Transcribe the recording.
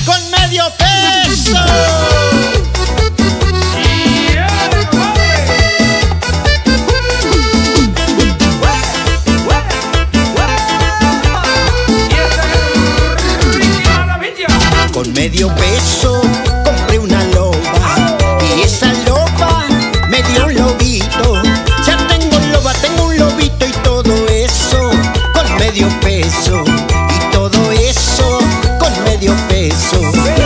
con medio peso. Con medio peso compré una loba y esa loba me dio un lobito. Ya tengo loba, tengo un lobito y todo eso con medio peso. Y todo eso con medio peso.